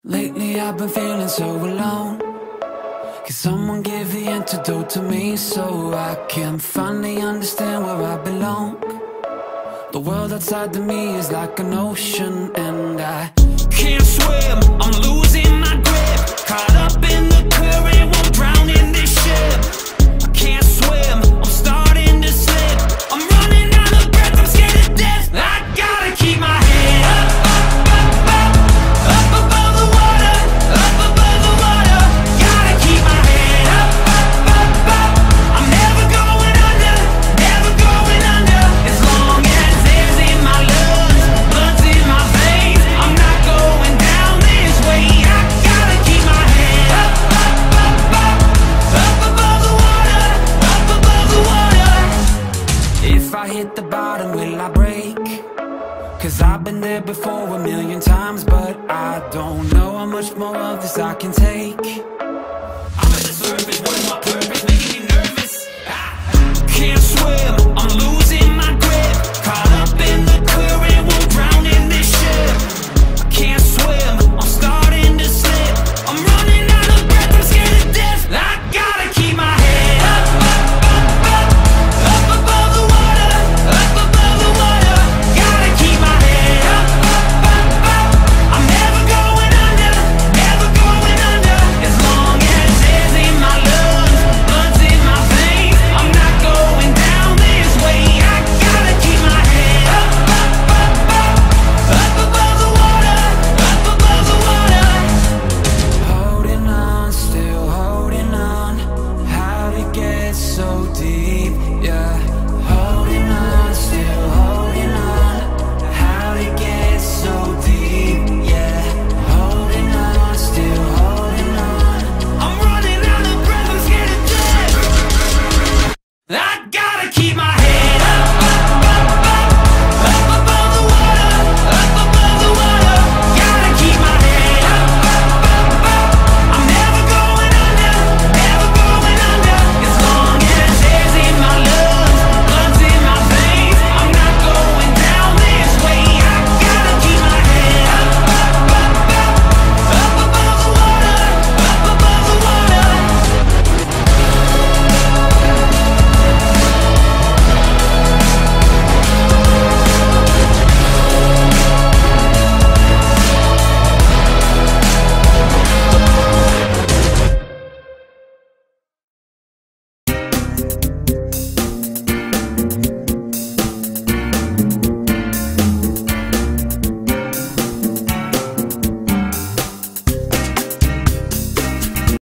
Lately I've been feeling so alone. Can someone give the antidote to me so I can finally understand where I belong? The world outside of me is like an ocean and I can't swim, I'm losing my grip. Caught up in the current, won't drown in this ship. I can't swim, I'm starting to slip. I'm running out of breath, I'm scared to death. I gotta keep my head up, up above the water, up above the water. Gotta keep my head up, up. I'm never going under, never going under. As long as air's in my lungs, blood's in my veins, I'm not going down this way. I gotta keep my head up, up above the water, up above the water. If I hit the bottom, will I break? 'Cause I've been there before a million times, but I don't know how much more of this I can take. I'm at the surface, what is my purpose? Making me nervous. I can't swim, I'm losing